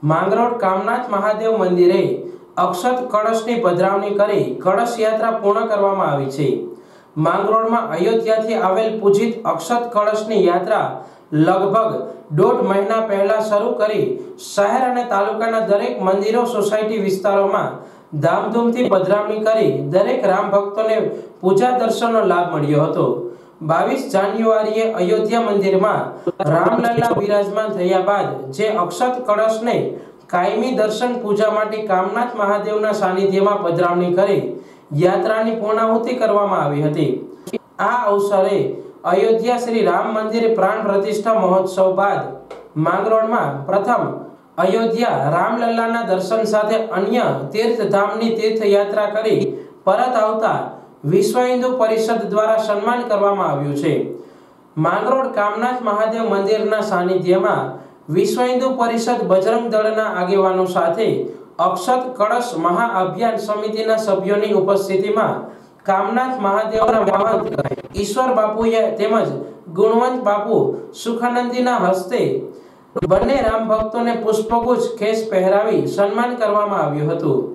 માંગરોળ કામનાથ મહાદેવ મંદિરે અક્ષત કળશની પધરાવણી કરી કળશ યાત્રા પૂર્ણ કરવામાં આવી છે। માંગરોળમાં અયોધ્યાથી આવેલ પૂજિત અક્ષત કળશની યાત્રા લગભગ 1.5 મહિના પહેલા શરૂ કરી શહેર અને તાલુકાના દરેક મંદિરો સોસાયટી વિસ્તારોમાં ધામધૂમથી પધરાવણી કરી દરેક રામ ભક્તોને પૂજા દર્શનનો લાભ મળ્યો હતો। 22 જાન્યુઆરીએ અયોધ્યા મંદિરમાં રામલલ્લા બિરાજમાન થયા બાદ જે અક્ષત કળશને કાયમી દર્શન પૂજા માટે કામનાથ મહાદેવના સાનિધ્યમાં પધરાવણી કરી યાત્રાની પૂર્ણાહુતિ કરવામાં આવી હતી। આ અવસરે અયોધ્યા શ્રી રામ મંદિર પ્રાણ પ્રતિષ્ઠા મહોત્સવ બાદ માંગરોળમાં પ્રથમ અયોધ્યા રામલલ્લાના દર્શન સાથે અન્ય તીર્થધામની તીર્થયાત્રા કરી પરત આવતા વિશ્વ હિન્દુ પરિષદ દ્વારા સન્માન કરવામાં આવ્યું છે। માંગરોળ કામનાથ મહાદેવ મંદિરના સાનિધ્યમાં વિશ્વ હિન્દુ પરિષદ બજરંગ દળના આગેવાનો સાથે અક્ષત કળશ મહાઅભિયાન સમિતિના સભ્યોની ઉપસ્થિતિમાં કામનાથ મહાદેવના મહંત ઈશ્વર બાપુએ તેમજ ગુણવંત બાપુ સુખાનંદીના હસ્તે બંને રામ ભક્તોને પુષ્પગુચ્છ ખેસ પહેરાવી સન્માન કરવામાં આવ્યું હતું।